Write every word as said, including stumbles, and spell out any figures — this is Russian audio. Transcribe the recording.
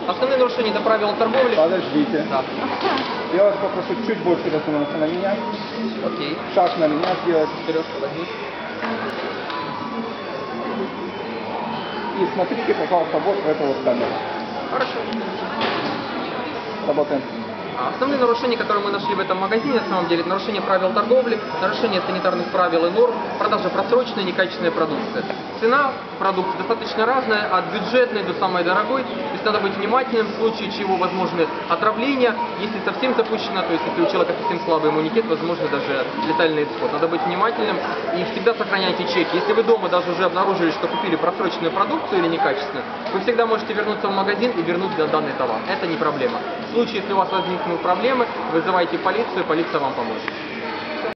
Основные нарушения — это правила торговли. Подождите. Да. Я вас попрошу чуть больше развернуться на меня. Окей. Шаг на меня сделать. Сережка, возьми. И смотрите, пожалуйста, вот в эту вот камеру. Хорошо. Работаем. А Основные нарушения, которые мы нашли в этом магазине, на самом деле, это нарушение правил торговли, нарушение санитарных правил и норм, продажа просроченной некачественной продукции. Цена продукции достаточно разная, от бюджетной до самой дорогой, то есть надо быть внимательным, в случае чего возможны отравления, если совсем запущено, то есть если у человека совсем слабый иммунитет, возможно даже летальный исход. Надо быть внимательным и всегда сохраняйте чеки. Если вы дома даже уже обнаружили, что купили просроченную продукцию или некачественную, вы всегда можете вернуться в магазин и вернуть данный товар. Это не проблема. В случае, если у вас возникнут проблемы, вызывайте полицию, полиция вам поможет.